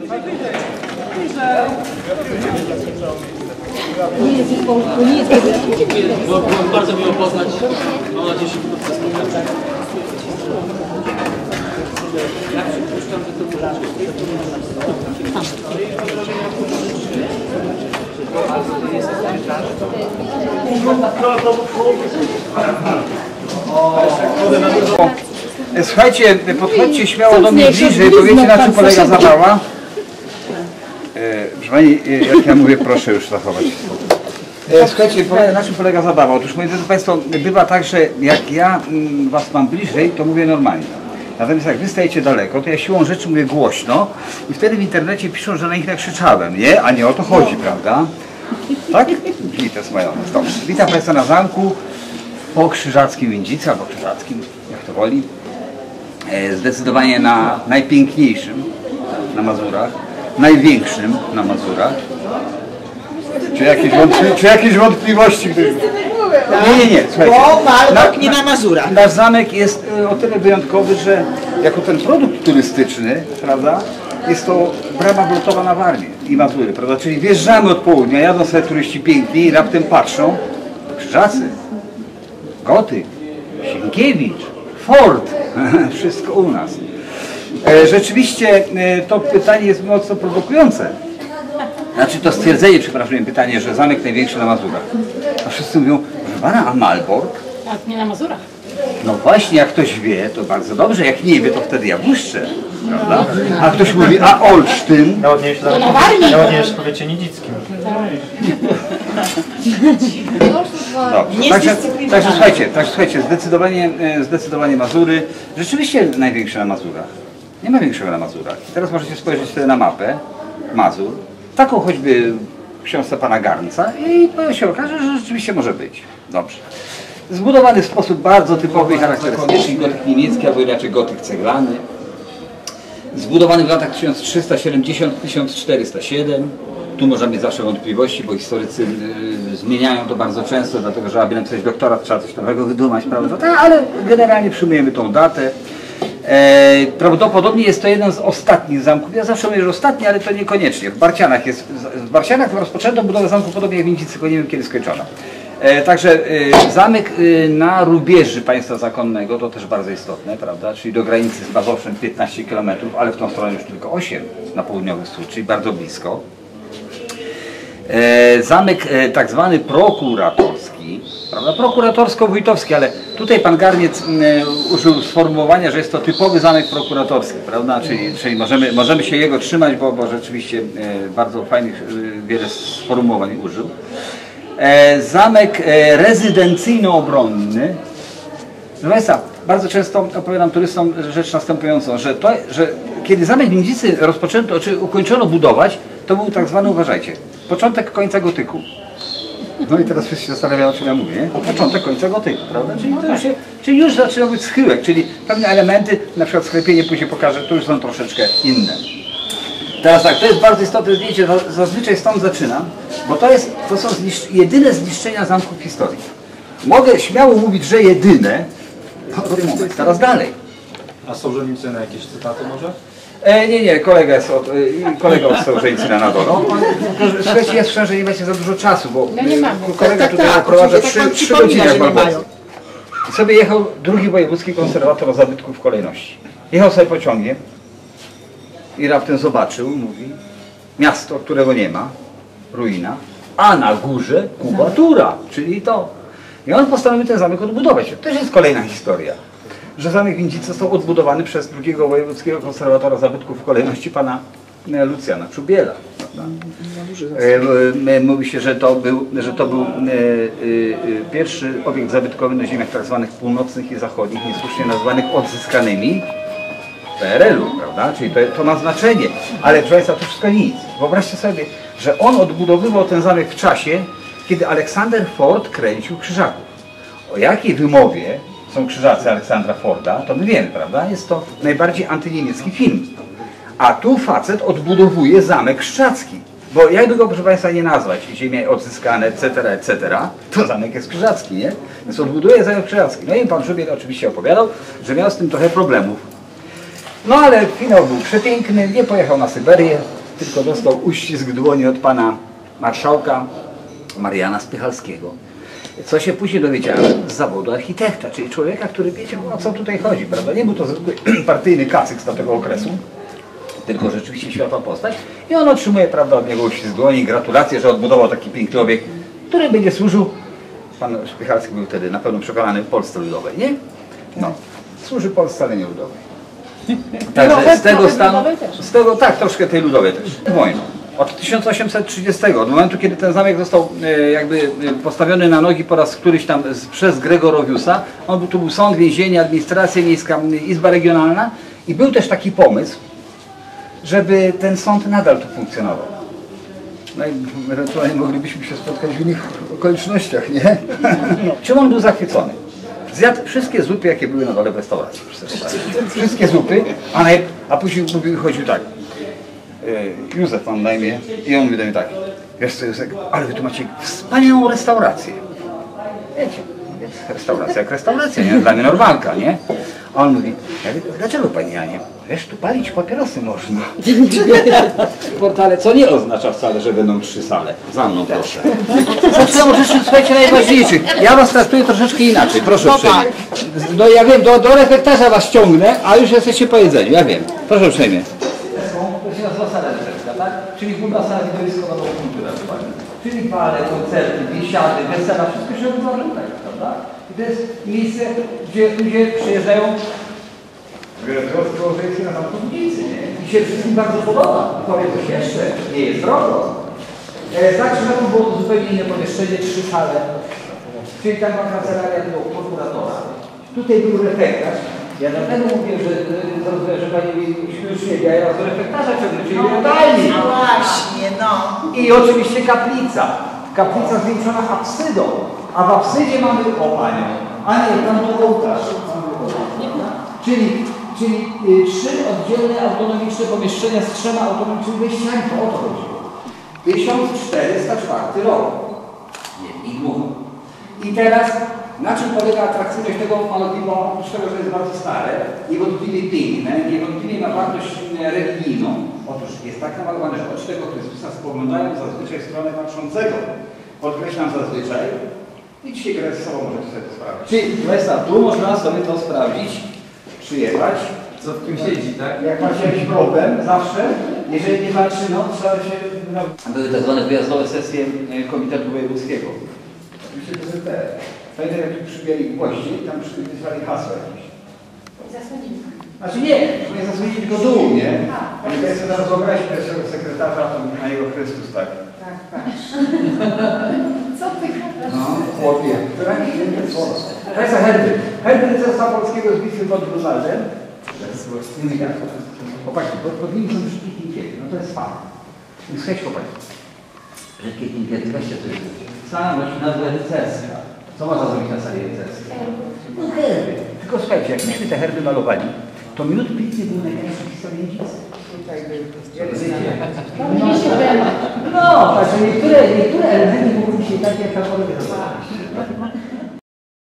Było bardzo miło poznać. Mam nadzieję, że wkrótce współpracujemy. Ja przypuszczam, że to Słuchajcie, podchodźcie śmiało do mnie bliżej, bo wiecie, na czym polega zabawa? Proszę Pani, jak ja mówię, proszę już zachować. Słuchajcie, na czym polega zabawa? Otóż, moi drodzy Państwo, bywa tak, że jak ja Was mam bliżej, to mówię normalnie. Natomiast jak Wy stajecie daleko, to ja siłą rzeczy mówię głośno i wtedy w internecie piszą, że na nich nakrzyczałem, nie? A nie o to chodzi, prawda? Tak? I to jest moja dobrze. Witam Państwa na zamku po Krzyżackim Windzicy, albo Krzyżackim, jak to woli. Zdecydowanie na najpiękniejszym na Mazurach, największym na Mazurach. Czy jakieś wątpliwości? Nie, słuchajcie. Bo Malbork nie na Mazurach. Nasz zamek jest o tyle wyjątkowy, że jako ten produkt turystyczny, prawda, jest to brama wlotowa na Warmię i Mazury, prawda, czyli wjeżdżamy od południa, jadą sobie turyści piękni i raptem patrzą, Krzyżacy, Gotyk, Sienkiewicz, Ford, wszystko u nas. Rzeczywiście to pytanie jest mocno prowokujące. Znaczy to stwierdzenie, przepraszam, pytanie, że zamek największy na Mazurach. A wszyscy mówią, proszę pana, a Malbork? A nie na Mazurach. No właśnie, jak ktoś wie, to bardzo dobrze, jak nie wie, to wtedy ja błyszczę, prawda? A ktoś mówi, a Olsztyn? Nawet nie jest w powiecie nidzickim. Dobrze. Także słuchajcie, zdecydowanie Mazury, rzeczywiście największe na Mazurach. Nie ma większego na Mazurach. Teraz możecie spojrzeć sobie na mapę Mazur, taką choćby w książce pana Garnca i się okaże, że rzeczywiście może być. Dobrze. Zbudowany w sposób bardzo typowy i charakterystyczny, gotyk niemiecki, albo inaczej gotyk ceglany. Zbudowany w latach 1370-1407. Tu można mieć zawsze wątpliwości, bo historycy zmieniają to bardzo często, dlatego że aby napisać doktorat trzeba coś nowego wydumać, prawda? Ale generalnie przyjmujemy tą datę. Prawdopodobnie jest to jeden z ostatnich zamków. Ja zawsze mówię, że ostatni, ale to niekoniecznie. W Barcianach rozpoczęto budowę zamku podobnie jak w Windzicy, tylko nie wiem kiedy skończono. Także zamek na rubieży państwa zakonnego, to też bardzo istotne, prawda? Czyli do granicy z Mazowszem 15 km, ale w tą stronę już tylko 8 na południowy wschód, czyli bardzo blisko. Zamek tak zwany prokuratorski, prawda? Prokuratorsko-wójtowski, ale tutaj pan Garniec użył sformułowania, że jest to typowy zamek prokuratorski, prawda? Czyli możemy się jego trzymać, bo rzeczywiście bardzo fajnych wiele sformułowań użył. Zamek rezydencyjno-obronny. Proszę Państwa, bardzo często opowiadam turystom rzecz następującą, że kiedy zamek Windzicy rozpoczęto, czy ukończono budować, to był tak zwany, uważajcie, początek końca gotyku. No i teraz wszyscy się zastanawiają, o czym ja mówię, nie? Początek końca gotyku, prawda? Czyli już zaczyna być schyłek, czyli pewne elementy, na przykład sklepienie później pokaże, to już są troszeczkę inne. Teraz tak, to jest bardzo istotne zdjęcie, zazwyczaj stąd zaczynam, bo to są jedyne zniszczenia zamków w historii. Mogę śmiało mówić, że jedyne, moment, teraz dalej. A Sołżenicy na jakieś cytaty może? Nie, kolega od Sołżenicyna na dole. Słuchajcie, ja słyszałem, że nie macie za dużo czasu, bo kolega tutaj naprowadza 3 godziny jak Malbork. I sobie jechał drugi wojewódzki konserwator zabytków w kolejności. Jechał sobie pociągiem i raptem zobaczył, mówi, miasto, którego nie ma, ruina, a na górze kubatura, czyli to. I on postanowił ten zamek odbudować. To też jest kolejna historia, że zamek Windzicy został odbudowany przez drugiego wojewódzkiego konserwatora zabytków w kolejności pana Lucjana Czubiela. Mówi się, że to był pierwszy obiekt zabytkowy na ziemiach tak zwanych północnych i zachodnich, niesłusznie nazwanych odzyskanymi PRL-u, prawda? Czyli to ma znaczenie, ale proszę Państwa, to wszystko nic. Wyobraźcie sobie, że on odbudowywał ten zamek w czasie, kiedy Aleksander Ford kręcił Krzyżaków. O jakiej wymowie są Krzyżacy Aleksandra Forda, to my wiemy, prawda? Jest to najbardziej antyniemiecki film. A tu facet odbudowuje zamek krzyżacki. Bo jakby go, proszę Państwa, nie nazwać, ziemie odzyskane, etc., to zamek jest krzyżacki, nie? Więc odbuduje zamek krzyżacki. No i pan Czubiel oczywiście opowiadał, że miał z tym trochę problemów. No ale finał był przepiękny, nie pojechał na Syberię, tylko dostał uścisk dłoni od pana marszałka Mariana Spychalskiego. Co się później dowiedziałem z zawodu architekta, czyli człowieka, który wiedział, o co tutaj chodzi, prawda? Nie był to zwykły partyjny kacyk z tamtego okresu, tylko rzeczywiście światła postać. I on otrzymuje, prawda, od niego uścisk dłoni, gratulacje, że odbudował taki piękny obiekt, który będzie służył, pan Spychalski był wtedy na pewno przekonany, Polsce Ludowej, nie? No, służy Polsce, ale nie ludowej. Także z tego tak, troszkę tej ludowej też. Wojną. Od 1830, od momentu, kiedy ten zamek został jakby postawiony na nogi po raz któryś tam przez Gregorowiusa, tu był sąd, więzienie, administracja miejska, izba regionalna i był też taki pomysł, żeby ten sąd nadal tu funkcjonował. No i ewentualnie moglibyśmy się spotkać w innych okolicznościach, nie? Czym on był zachwycony? Zjadł wszystkie zupy, jakie były na dole w restauracji. Wszystkie zupy, a później chodził tak. Józef mam na imię i on mówi do mnie tak: wiesz co, Józef, ale wy tu macie wspaniałą restaurację. Wiecie, restauracja jak restauracja, nie? Dla mnie normalka, nie? A on mówi: dlaczego pani Janie? Wiesz, tu palić papierosy można. W portale, co nie oznacza wcale, że będą 3 sale. Za mną proszę. Zaczynam od rzeczy, słuchajcie, najważniejszych. Ja was traktuję troszeczkę inaczej, proszę uprzejmie. No ja wiem, do refektarza was ściągnę, a już jesteście po jedzeniu, ja wiem. Proszę uprzejmie. To się nazywa sala recepcja, tak? Czyli chyba sala widowiskowa do kultury, czyli bale, koncerty, biesiady, wesela, wszystko się odbywa tutaj, prawda? I to jest miejsce, gdzie ludzie przyjeżdżają na autobusicy, nie? I się wszystkim bardzo podoba. Powiem coś jeszcze, nie jest drogo. Tak, że to było zupełnie inne pomieszczenie, 3 sale. Czyli tam była kancelaria do prokuratora. Tutaj był refektarz. Ja dlatego mówię, że pani śmiesznie, ja do refektarza ciągle, czyli jadalni. No właśnie, no. I oczywiście kaplica. Kaplica zwieńczona absydą. A w absydzie mamy, o panie, a nie, tam był ołtarz. Czyli 3 oddzielne autonomiczne pomieszczenia z 3 autonomicznymi wejściami, to o to chodziło. 1404 rok. Nie, i długo. I teraz, na czym polega atrakcyjność tego malowidła, oprócz tego, że jest bardzo stare, niewątpliwie piękne, niewątpliwie ma wartość religijną. Otóż jest tak namalowane, że oczy tego Chrystusa spoglądają zazwyczaj w stronę patrzącego. Podkreślam zazwyczaj. I dzisiaj grać z sobą możecie sobie to sprawdzić. Czyli, Państwa, tu można sobie to sprawdzić, przyjechać. Co w tym siedzi, tak? Jak macie jakiś problem, zawsze, jeżeli nie walczy, no, trzeba się... No. Były tak zwane wyjazdowe sesje Komitetu Wojewódzkiego. Oczywiście to jest te. Pamiętam, jak tu przybieli gwoździe i tam przywali hasło jakieś. Zasłonili. Znaczy nie zasłonili tylko dół, nie? Ale ja sobie zaraz wyobrazić tego sekretarza, to na jego Chrystus, tak. Tak, patrz. Co ty gadasz? No, chłopie. To jest herby. Herby Rycerstwa Polskiego z bitwy pod Grunwaldem. Chłopaki, pod nimi są brzydkie kinkiety, no to jest fakt. Więc słuchajcie, chłopaki. Brzydkie kinkiety, weźcie coś. Sama nosi nazwę rycerska. Co można zrobić na sali rycerskiej? No herby. Tylko słuchajcie, jak myśmy te herby malowali, to miód pitny był największy w historii Nidzicy. No, także niektóre elementy mogą się tak jak ta